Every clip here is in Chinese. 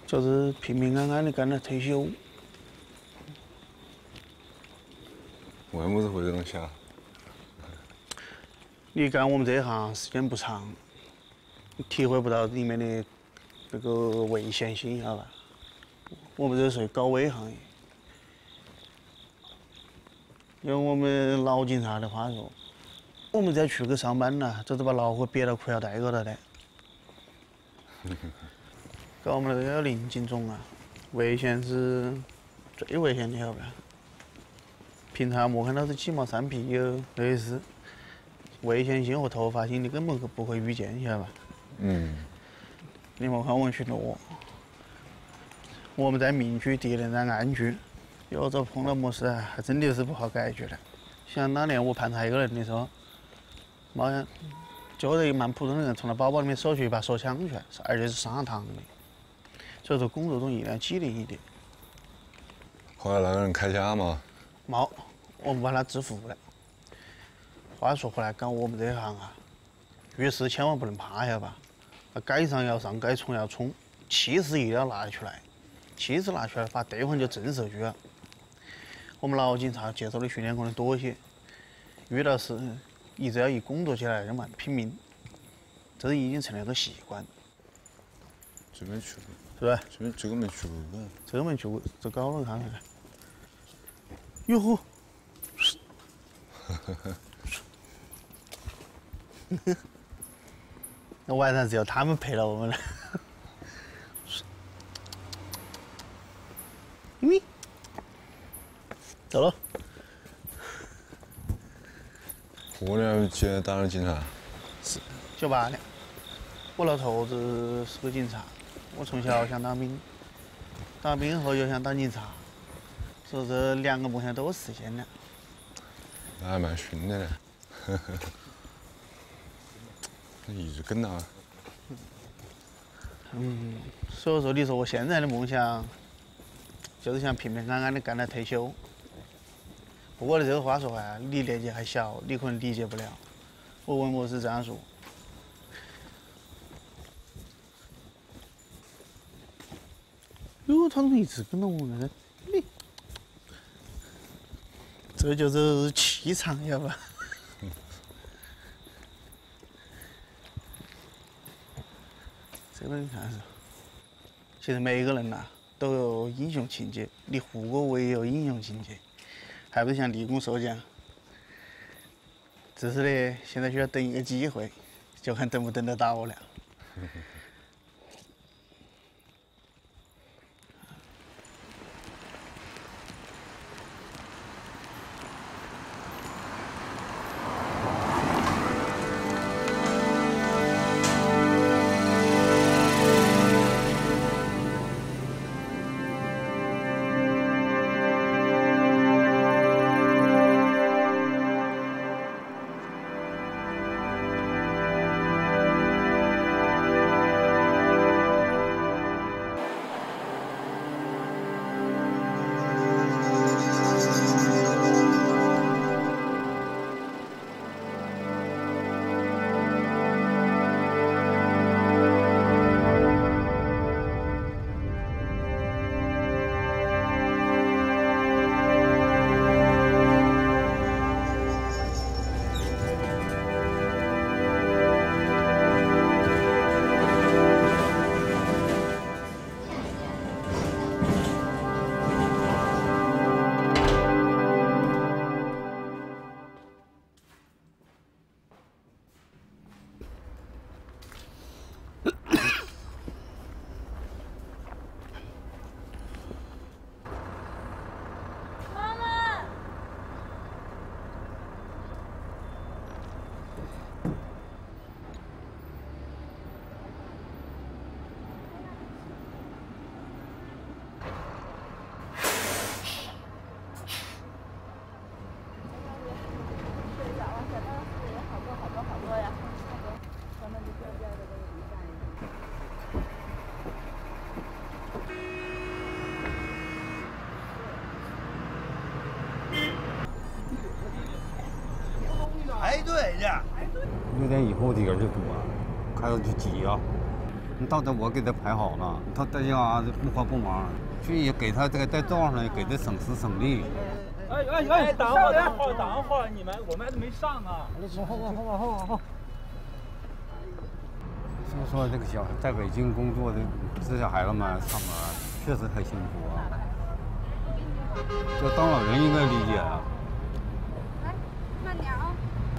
就是平平安安的干到退休。 为么子会这种想？ 你干我们这一行时间不长，体会不到里面的那个危险性，晓得吧？我们这属于高危行业。用我们老警察的话说，我们只要出去上班了，就是把老虎别到裤腰带高头的。搞我们那个林警种啊，危险是最危险的，晓得吧？平常没看到这鸡毛蒜皮有那些事，危险性和突发性你根本不会预见，晓得吧？你莫看我们巡逻，我们在明区，敌人在暗区，有时候碰到么事啊，还真的是不好解决的。像当年我盘查一个人的时候，妈呀，就一个蛮普通的人从他包包里面搜出一把手枪出来，而且是上膛的。所以说工作中一定要机灵一点。 后来那个人开枪嘛？ 冇，我们把他制服了。话说回来，干我们这一行啊，遇事千万不能怕，晓得吧？该上要上，该冲要冲，气势一定要拿出来。气势拿出来，把对方就震慑住了。我们老警察接受的训练可能多些，遇到事只要一工作起来就嘛拼命，这已经成了个习惯。 这没去过， 是吧？ 这个没去过。 这个没去过，这高了看看。哟呵！那晚上只有他们陪了我们了。咪，走了。 我俩今天当了警察。 是，98年。我老头子是个警察，我从小想当兵，当兵后又想当警察，所以这两个梦想都实现了。 那还蛮逊的呢。一直跟啊。 所以说你说我现在的梦想，就是想平平安安的干到退休。不过呢，这个话说啊，你年纪还小，你可能理解不了。我文博士这样说。哟，他怎么一直跟着我呢？你，这就是气场，晓得吧？这个你看是，其实每一个人呐、都有英雄情节，你胡歌我也有英雄情节，还不是想立功受奖？只是呢，现在需要等一个机会，就看等不等得到了。 排队去。 有点以后的个就多，还要去挤啊。 你到这我给他排好了，他大家不慌不忙，去给他在道上给他省时省力。 哎，等会儿，我们还没上啊。好。 所以说这个在北京工作的这些孩子们上班确实很辛苦啊，这当老人应该理解啊。 来，慢点啊。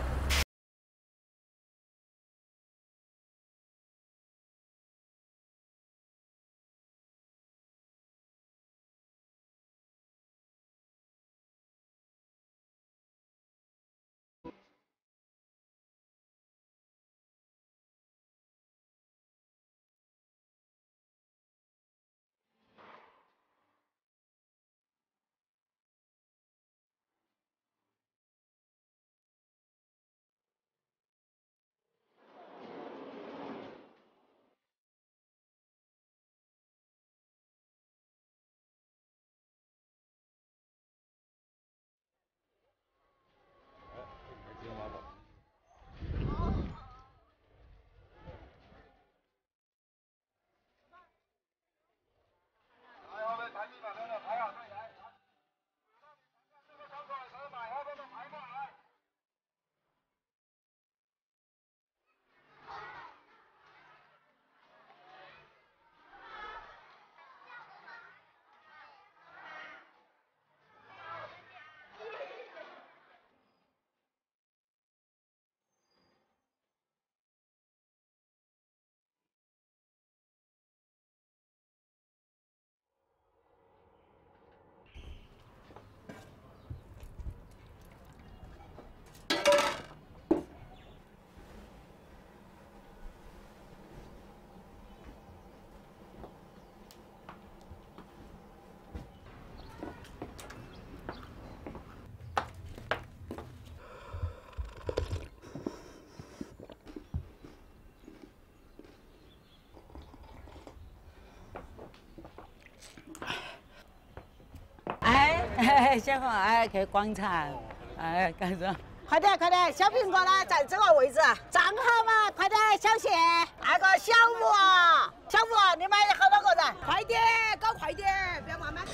先后给广场，干什么？ 快点，小苹果呢，在这个位置，站好嘛，快点，小谢，那个小吴，你们好多个人，快点，搞快点，不要慢慢。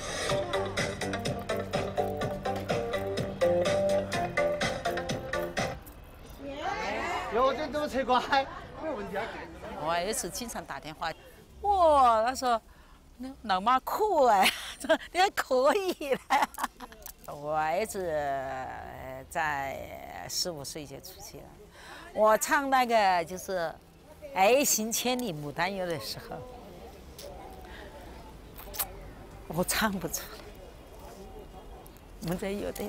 哟，这怎么车乖？没有问题啊。 我儿子经常打电话，哇，他说老妈酷哎，你还可以了。我儿子在15岁就出去了。我唱那个就是《爱行千里牡丹游》的时候，我唱不出来，没在乐队里，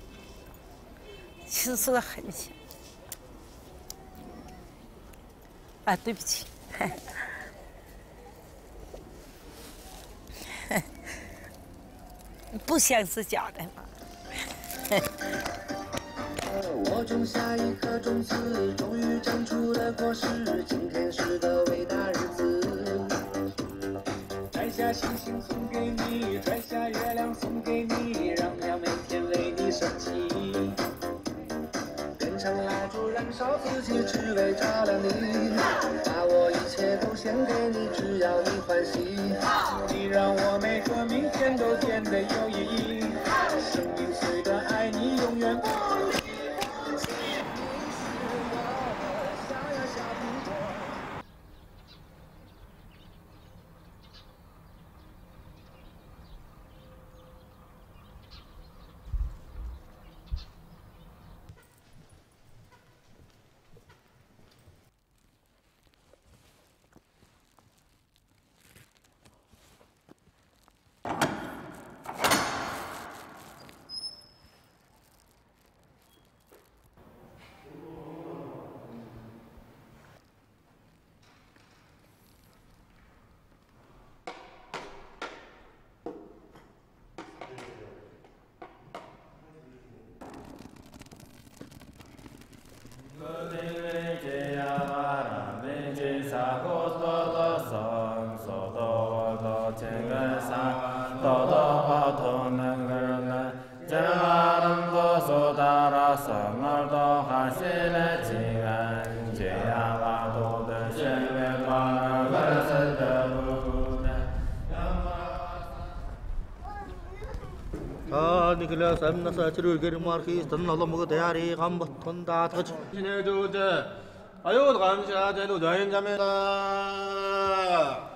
其实很想。啊，对不起。不像是假的嘛。 我种下一颗种子，终于长出了果实。今天是个伟大日子。摘下星星送给你，摘下月亮送给你，让太阳每天为你升起。变成蜡烛燃烧自己，只为照亮你。把我一切都献给你，只要你欢喜。你让我每个明天都变得有意义。生命虽短，爱你永远不离。 Hãy subscribe cho kênh Ghiền Mì Gõ để không bỏ lỡ 你给了什么事？这里给你妈去，真了那么个大的，俺们吞大头去。今天就这，哎呦，我看下这都人家们了。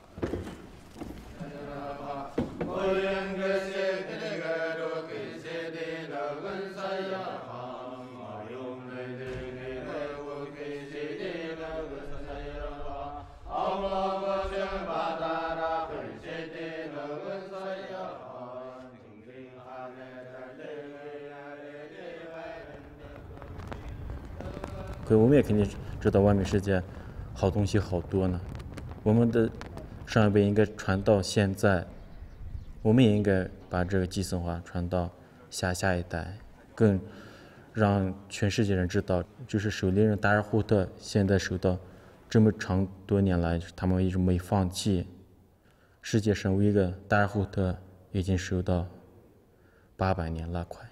可我们也肯定知道外面世界好东西好多呢，我们的上一辈应该传到现在，我们也应该把这个基层话传到下一代，更让全世界人知道，就是狩猎人达尔扈特现在受到这么长多年来，他们一直没放弃。世界上唯一一个达尔扈特已经受到800年了，快。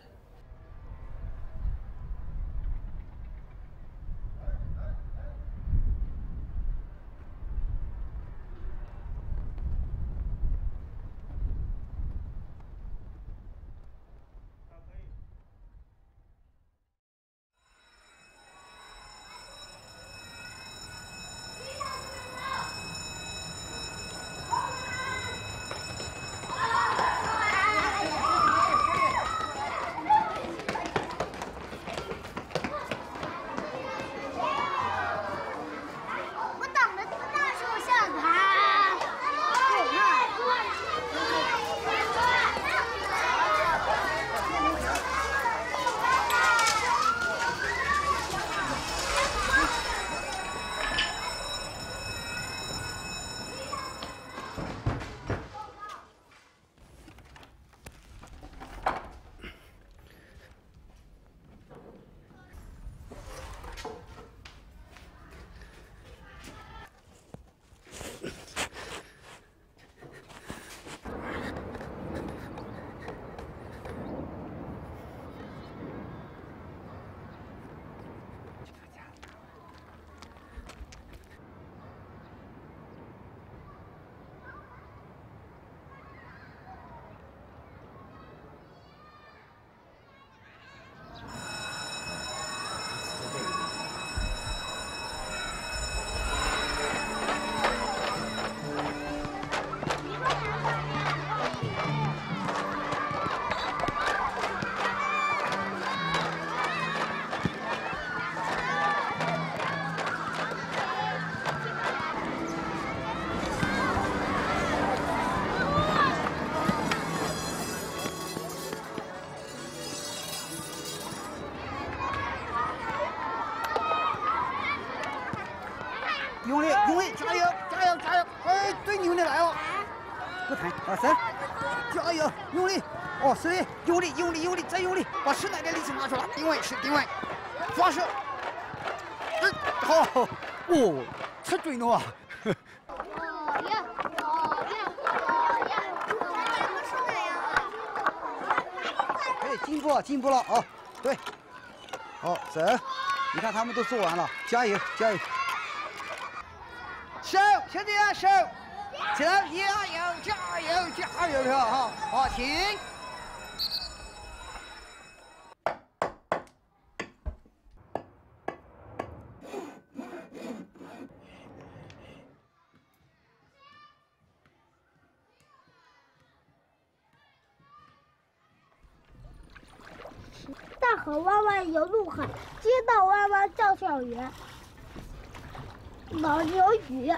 用力，加油，加油，加油！哎，最牛的来了！不疼，老三，加油，用力！哦，是的，用力，用力，用力，再用力，把吃奶的力气拿出来，定位是定位，发射。好，哦，吃准了啊！哎，进步了啊！对，好，走，你看他们都做完了，加油，加油！ 手，兄弟啊，手，起来，加油，加油，加油，是吧？哈，好，停。 大河弯弯游入海，街道弯弯照校园。牦牛语。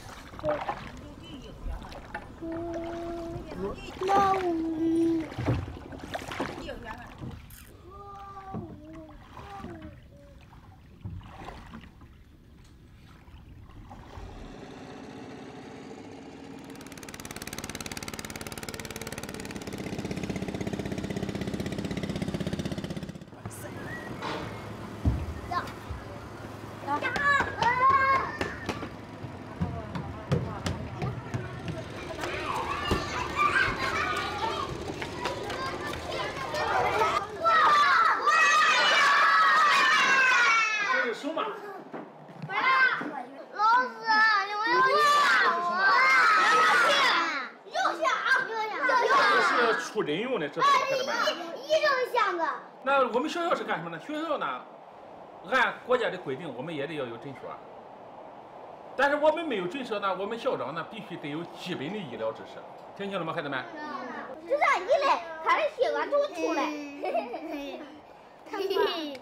牦牛。 出人用的，知道吗，孩子们？ 一整箱子。 那我们学校是干什么呢？学校呢，按国家的规定，我们也得要有诊所。但是我们没有诊所呢，我们校长呢必须得有基本的医疗知识，听清了吗，孩子们？ 这咋一来，他的血管都出来。看吧。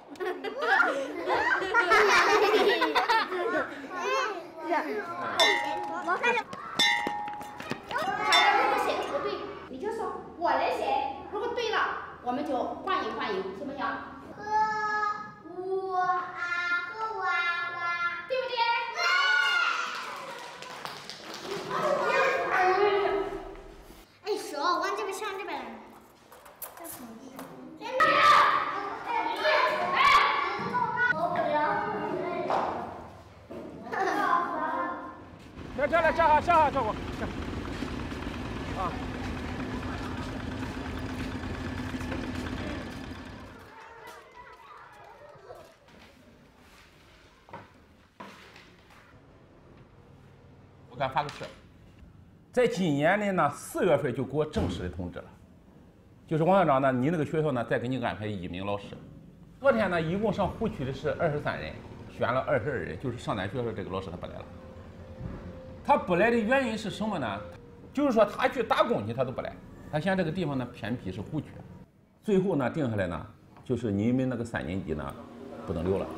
我看着。 他如果写的不对，你就说我来写，如果对了，我们就欢迎欢迎，行不行？ 和我啊和娃娃， 对不对？ 哎，手往这边向这边来。 下来，下我下。啊。我给俺发个誓，在今年的呢4月份就给我正式的通知了，就是王校长呢，你那个学校呢再给你安排1名老师。昨天呢，一共上湖区的是23人，选了22人，就是上咱学校这个老师他不来了。他不来的原因是什么呢？就是说他去打工去，他都不来。他嫌这个地方呢偏僻，是湖区。最后呢定下来呢，就是你们那个3年级呢不能留了。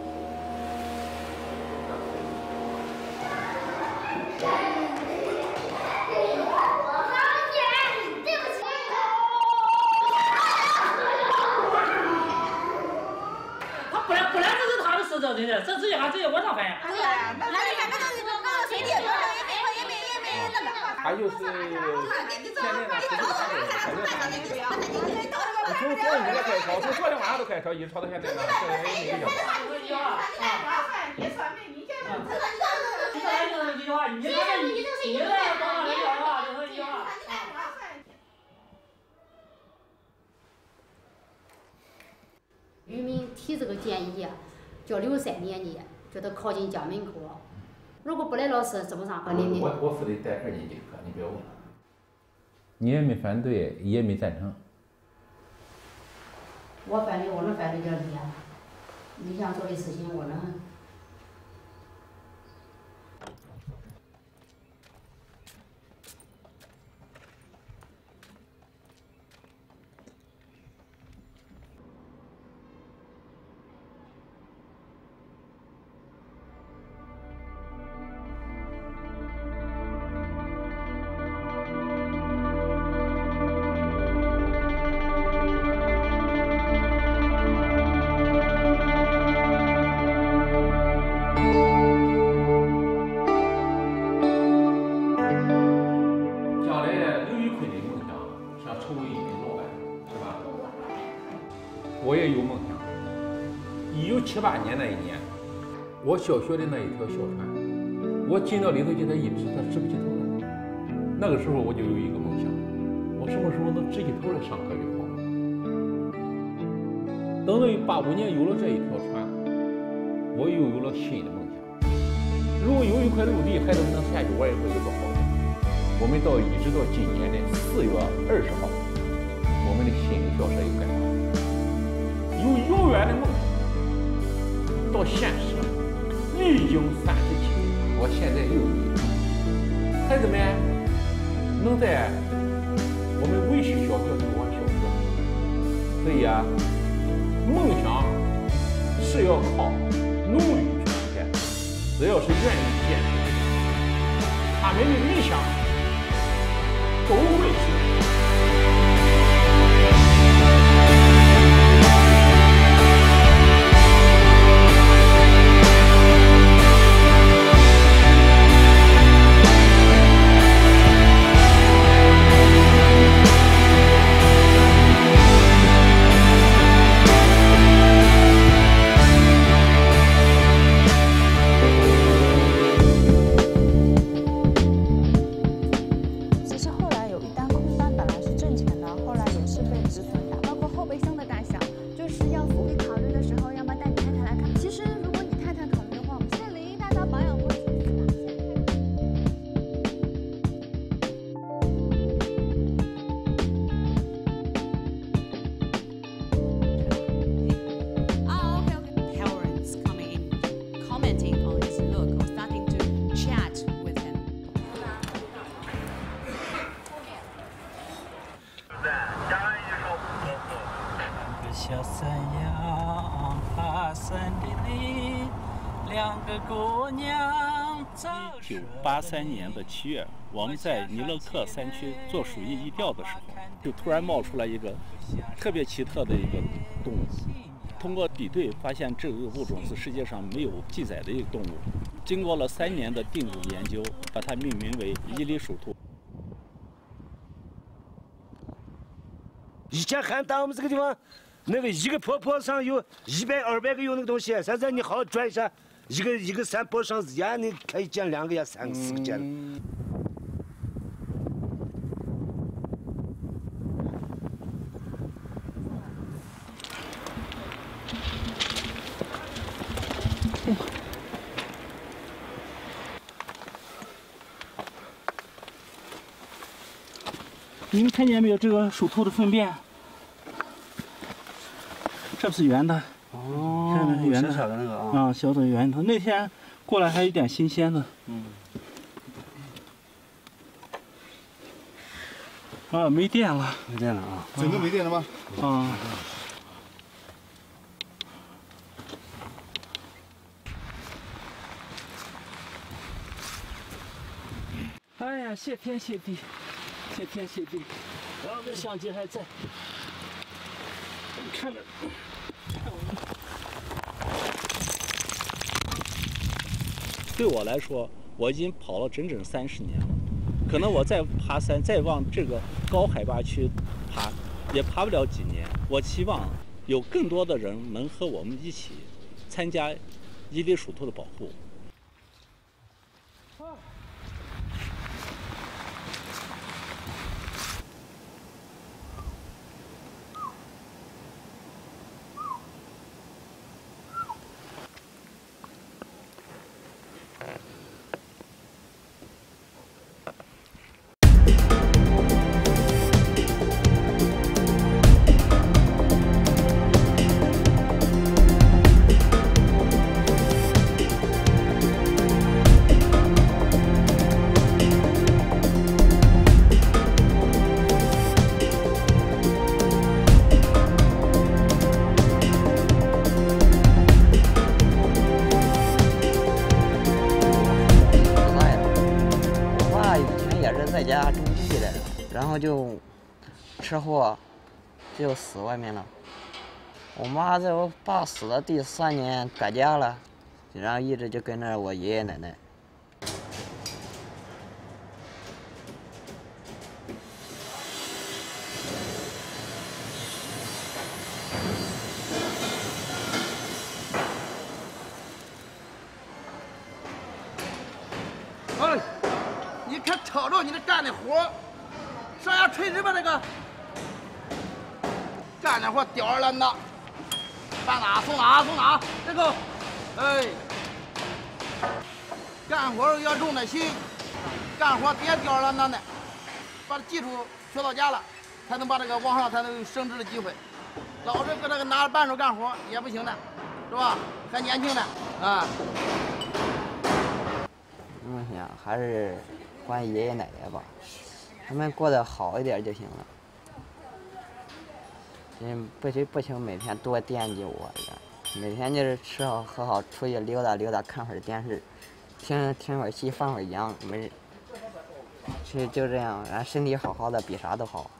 他不来，这是他的事，真的，这直接我上反映。 对呀，那谁的？ 他就是现在呢，从昨天开始吵，从昨天晚上都开始吵，一直吵到现在呢，这也没个结果。 你说没你这个，你这来就是一句话，你这多少人讲话，就是一句话。 渔民提这个建议，叫留3年级，叫他靠近家门口。如果不来老师，怎么上课呢？ 我非得带2年级的课，你不要问了。你也没反对，也没赞成。 我反对，我能反对叫你啊！你想做的事情，我能。 我也有梦想。1978年那一年，我小学的那一条小船，我进到里头去，它一直它直不起头来。那个时候我就有一个梦想，我什么时候能直起头来上课就好了。等到85年有了这一条船，我又有了新的梦想。如果有一块陆地，孩子们能下去玩一会有多好呢？我们一直到今年的4月20号，我们的新的校舍又盖好了。由遥远的梦想到现实，历经37年，我现在又有一个孩子们能在我们维系小学读完小学，所以啊，梦想是要靠努力去实现，只要是愿意坚持，他们的理想都会实现。 小山羊爬山的你，两个姑娘走。1983年的7月，我们在尼勒克山区做鼠疫疫调的时候，就突然冒出来一个特别奇特的一个动物。通过比对，发现这个物种是世界上没有记载的一个动物。经过了3年的定种研究，把它命名为伊犁鼠兔。 以前邯郸我们这个地方，那个一个坡坡上有100、200个有那个东西，现在你好好转一下，一个山坡上呀，你可以见2个呀、3个、4个见了。 你们看见没有？这个鼠兔的粪便，这不是圆的哦， 看着是圆的， 小的那个啊， 小的圆的。那天过来还有点新鲜的。啊，没电了。 没电了啊！ 整个没电了吗？ 啊。哎呀，谢天谢地，谢天谢地，然后这相机还在，看着，对我来说，我已经跑了整整30年了。可能我再爬山，再往这个高海拔区爬，也爬不了几年。我期望有更多的人能和我们一起参加伊犁鼠兔的保护。 然后就车祸就死外面了。我妈在我爸死的第3年改嫁了，然后一直就跟着我爷爷奶奶。 哎，你看瞅瞅你这干的活，上下垂直吧这个，干的活吊儿郎当，搬哪送哪送哪，这个，哎，干活要用点心，干活别吊儿郎当的，把技术学到家了，才能把这个往上才能有升职的机会。老是搁这个拿着扳手干活也不行的，是吧？还年轻呢，啊。 梦想还是还爷爷奶奶吧，他们过得好一点就行了。不求每天多惦记我一样，每天就是吃好喝好，出去溜达溜达，看会儿电视，听会儿戏，放会儿羊，没，其实就这样，然后身体好好的比啥都好。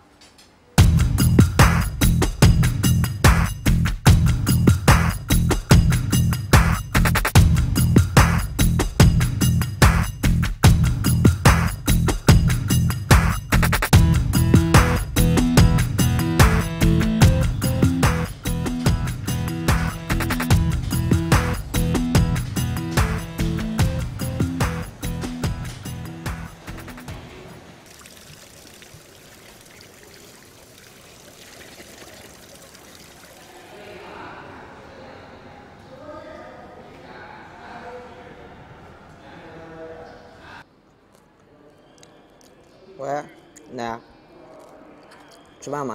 喂，奶，吃饭吗？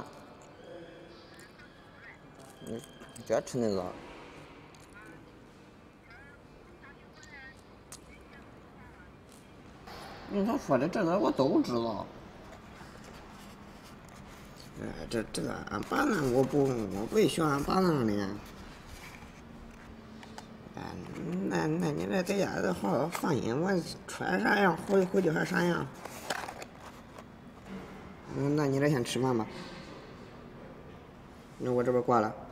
你别吃那个。他说的这个我都知道。 这个俺爸呢，我不喜欢俺爸那的。那你这在家的好放心，我出来啥样，回去还啥样。那你这先吃饭吧。那我这边挂了。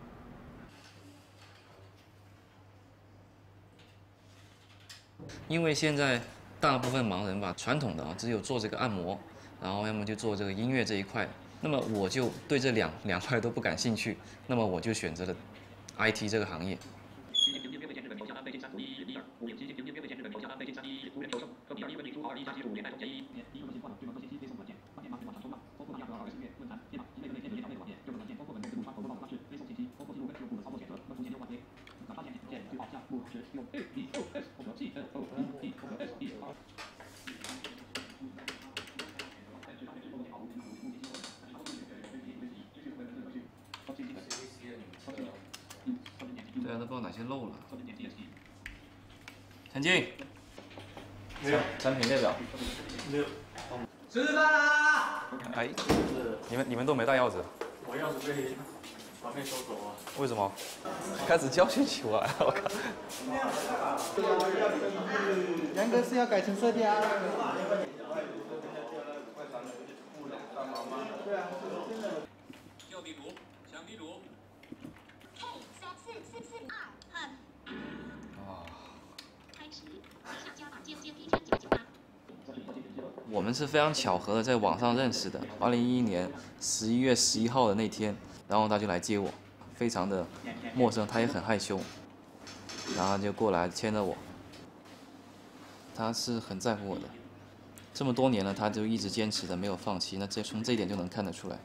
因为现在大部分盲人吧，传统的啊，只有做这个按摩，然后要么就做这个音乐这一块。那么我就对这两块都不感兴趣，那么我就选择了 IT 这个行业。对啊，都不知道哪些漏了。陈静，没有。产品列表。没有。吃饭啦！哎，你们都没带钥匙？ 我钥匙被传媒收走了。 为什么？开始教训起我来了，我靠！ 杨哥是要改成色调。 右壁炉，墙壁炉。 我们是非常巧合的在网上认识的，2011年11月11号的那天，然后他就来接我，非常的陌生，他也很害羞，然后就过来牵着我。他是很在乎我的，这么多年了，他就一直坚持的没有放弃，那从这一点就能看得出来。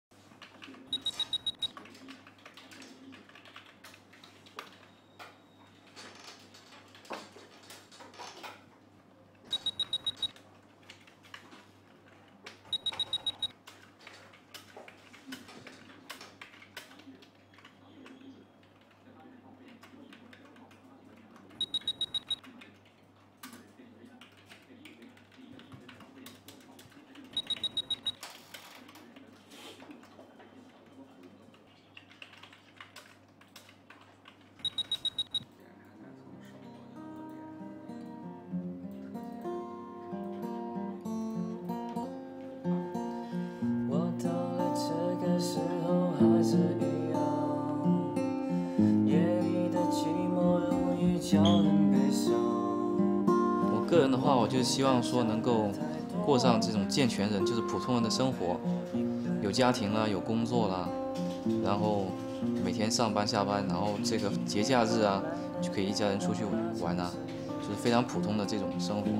我个人的话，我就希望说能够过上这种健全人，就是普通人的生活，有家庭啦，有工作啦，然后每天上班下班，然后这个节假日啊，就可以一家人出去玩啊，就是非常普通的这种生活。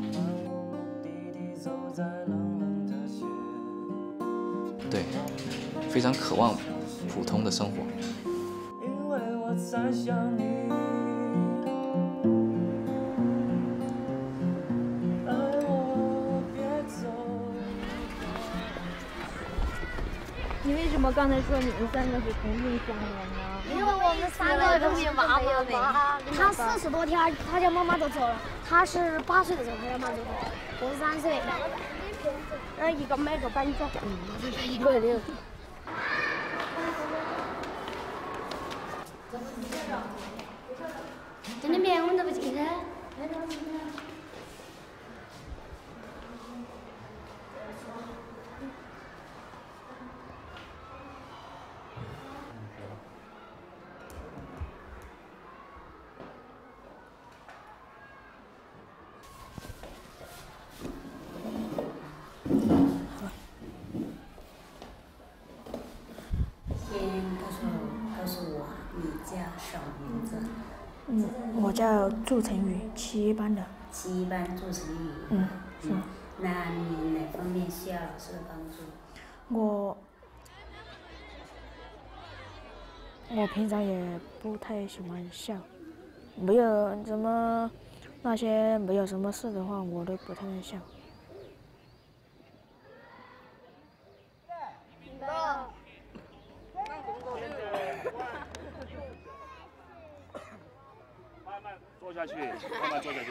对，非常渴望普通的生活。因为我在想你。 你为什么刚才说你们三个是同病相怜呢？ 因为我们三个都没妈妈的。他40多天，他家妈妈都走了。他是8岁的时候，他家妈就走了。我是3岁。然后一个买个板子，就是一个人。真的面我们都不记得。 我叫祝成宇，7班的。 7班祝成宇。 是。 那你哪方面需要老师的帮助？ 我平常也不太喜欢笑，没有什么那些没有什么事的话，我都不太能笑。 坐下去，慢慢坐下去。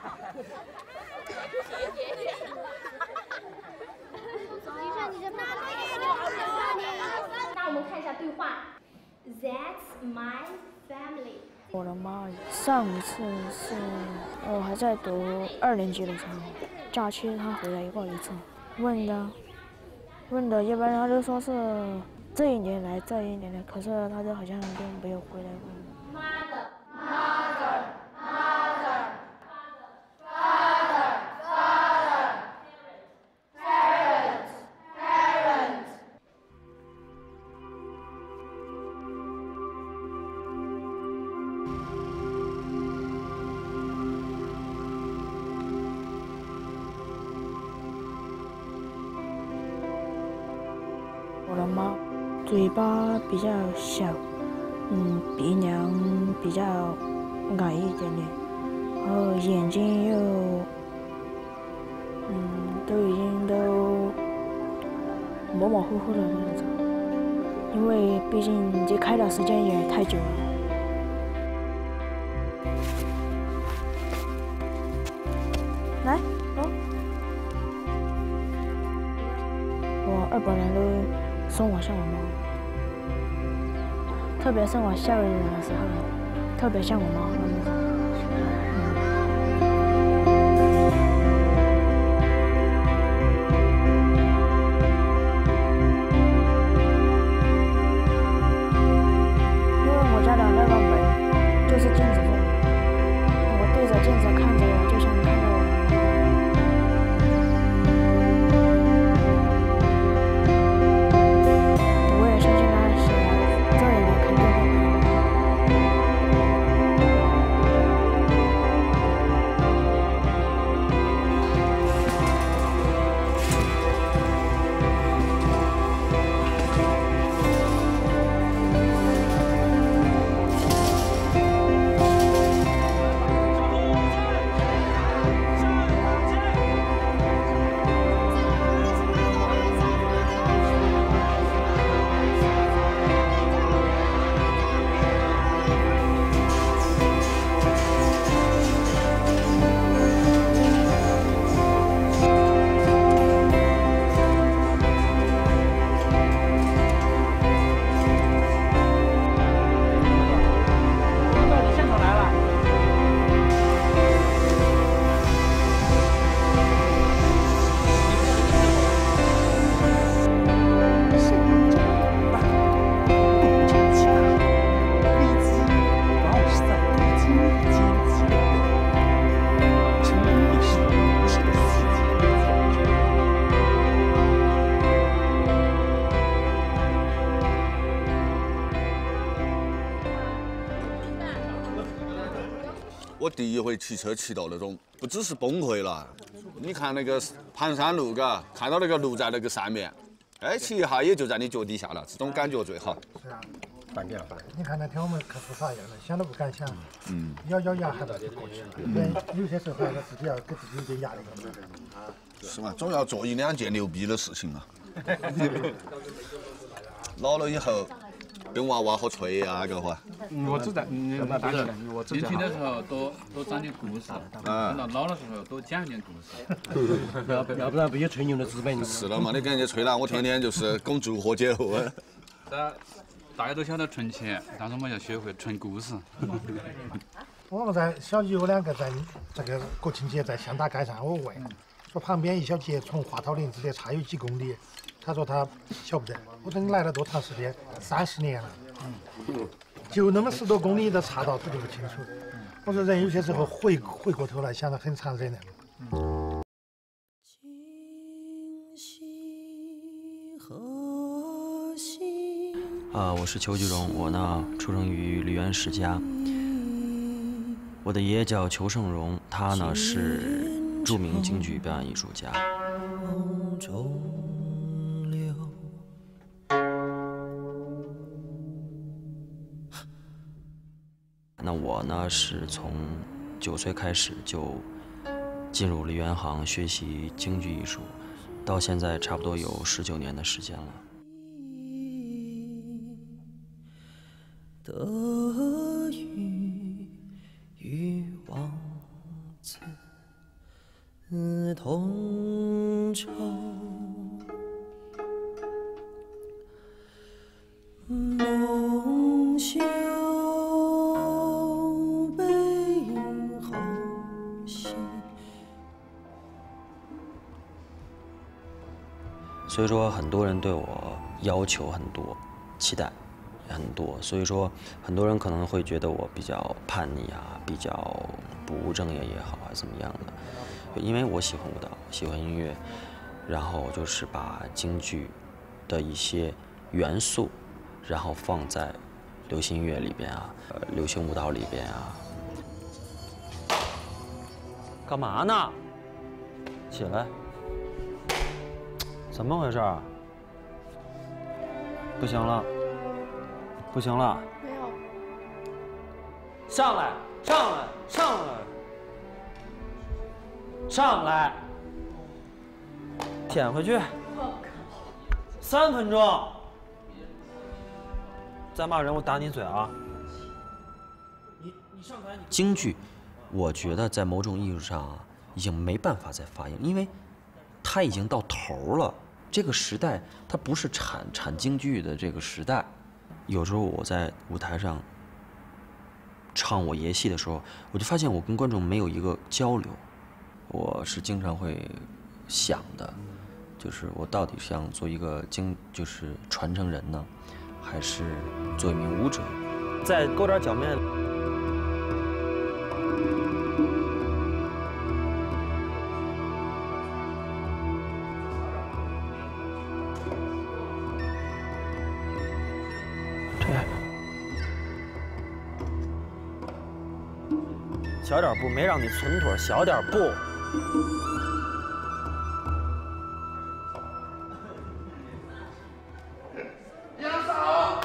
走一下你就拿妈，上一次是我还在读2年级的时候，假期她回来过一次，问的，一般他就说是这一年来，可是他就好像都没有回来过。我的妈，嘴巴比较小，鼻梁比较矮一点点，然后眼睛又，都已经都模模糊糊的那种，因为毕竟离开的时间也太久了。来，走。我2本人都。送我像我妈，特别是我校园的时候，特别像我妈那种。因为我家的那个门就是镜子做的，我对着镜子看着我，就像看到我。 我第一回骑车骑到那种，不只是崩溃了。你看那个盘山路，嘎，看到那个路在那个上面，哎，骑一下也就在你脚底下了，这种感觉最好。 是啊，半点了。你看那天我们看出啥样了，想都不敢想。咬牙还是过去了。有些时候还是自己要给自己有点压力。 是嘛，总要做1-2件牛逼的事情嘛。老了以后。 跟娃娃好吹啊，个话。 我只在年轻的时候多长点故事，等到老的时候多讲点故事。 要不然没有吹牛的资本。 是了嘛，你跟人家吹了，我天天就是拱祝贺酒。 大家都晓得存钱，但是我们要学会存故事。 我们在小姨我2个在这个国庆节在香达街上，我问说旁边一小节从华涛林直接差有几公里。 他说他晓不得，我说你来了多长时间？30年了，就那么10多公里的岔道，他就不清楚。我说人有些时候回过头来想得很残忍的。 我是邱菊荣，我呢出生于梨园世家。我的爷爷叫邱胜荣，他呢是著名京剧表演艺术家。那我呢是从9岁开始就进入梨园行学习京剧艺术，到现在差不多有19年的时间了。 得与王子同舟，梦袖。 所以说很多人对我要求很多，期待也很多，所以说很多人可能会觉得我比较叛逆啊，比较不务正业也好啊，怎么样的？因为我喜欢舞蹈，喜欢音乐，然后就是把京剧的一些元素，然后放在流行音乐里边啊，流行舞蹈里边啊。干嘛呢？起来！怎么回事？不行了，不行了！ 没有。 上来，上来，上来，上来！舔回去。3分钟。再骂人，我打你嘴啊！你上台。京剧，我觉得在某种意义上啊，已经没办法再发扬，因为它已经到头了。这个时代，它不是产京剧的这个时代。有时候我在舞台上唱我爷戏的时候，我就发现我跟观众没有一个交流。我是经常会想的，就是我到底是想做一个就是传承人呢，还是做一名舞者？再勾点脚面。小点步，没让你存腿，小点步。 杨嫂，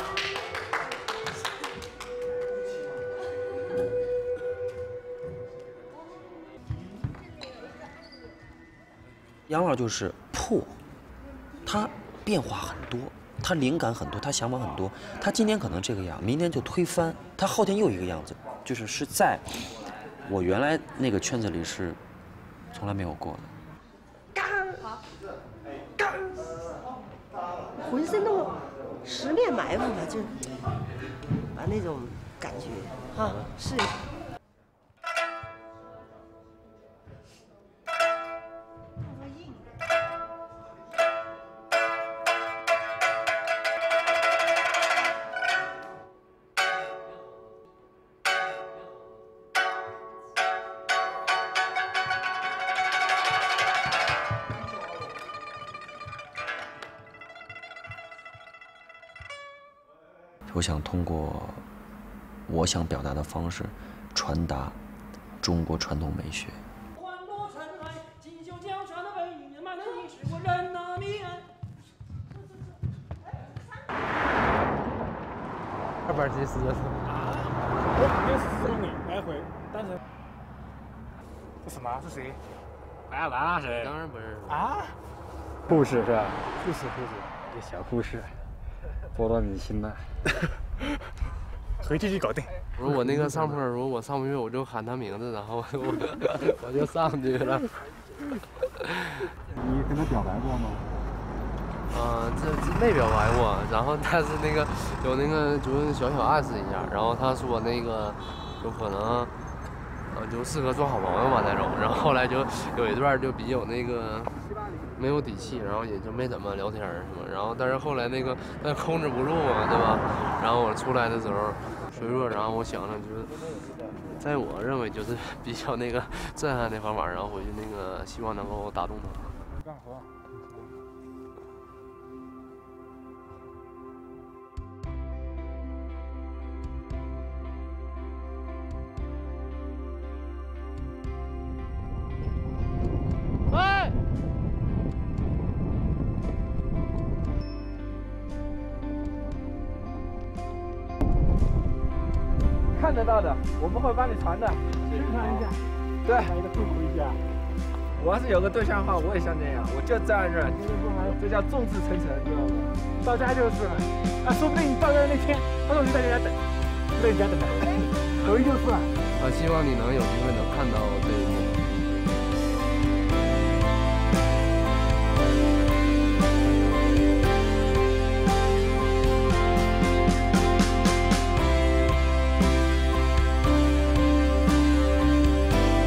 杨老就是破，他变化很多，他灵感很多，他想法很多。他今天可能这个样，明天就推翻，他后天又一个样子，是在我原来那个圈子里是从来没有过的。 浑身都十面埋伏了，就把那种感觉啊，是。 我想通过我想表达的方式，传达中国传统美学。 270就是，64公里来回，单程。这什么？是谁？ 完了谁？ 当然不是啊！护士是吧？ 护士， 这小护士，做到你心了。 回去就搞定。 如果我那个上坡，如果我上不去，我就喊他名字，然后我就上去了。 你跟他表白过吗？ 这没表白过，然后但是那个有那个就是小暗示一下，然后他说那个有可能，就适合做好朋友吧那种，然后后来就有一段就比较那个没有底气，然后也就没怎么聊天什么，然后但是后来那个但控制不住嘛，对吧？然后我出来的时候水弱，然后我想了就是，在我认为就是比较那个震撼的方法，然后回去那个希望能够打动他。 干活。 喂。 看得到的，我们会帮你传的，宣传一下，对，来一个祝福一下。我要是有个对象的话，我也像这样，我就站这儿，这叫众志成城，知道吗？到家就是了，说不定你到家那天，他说你在人家等，在人家等，回就是了。 希望你能有机会能看到这一幕。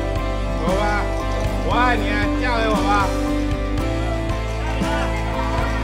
我爱你，嫁给我吧。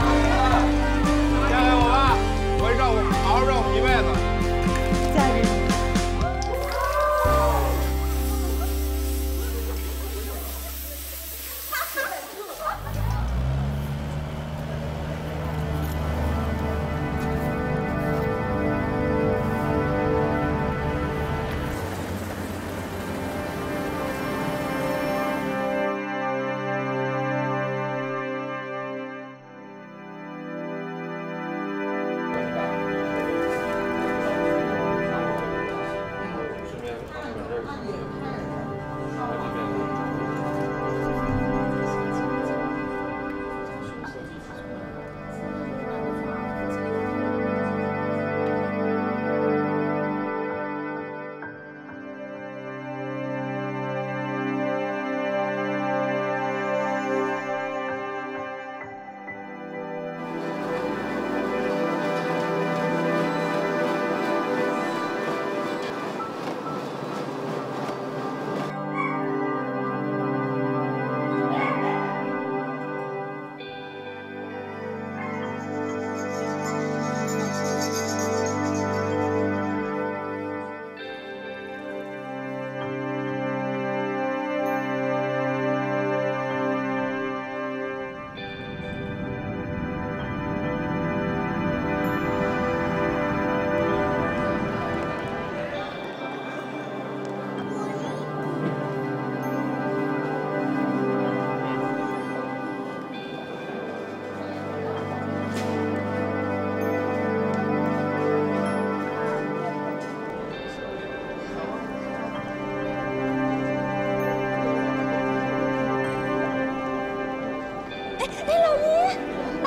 老爷，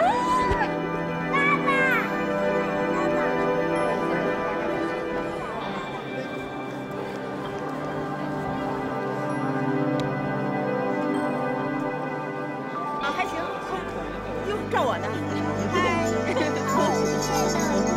爸爸。 啊，还行，哟，照我呢。嗨。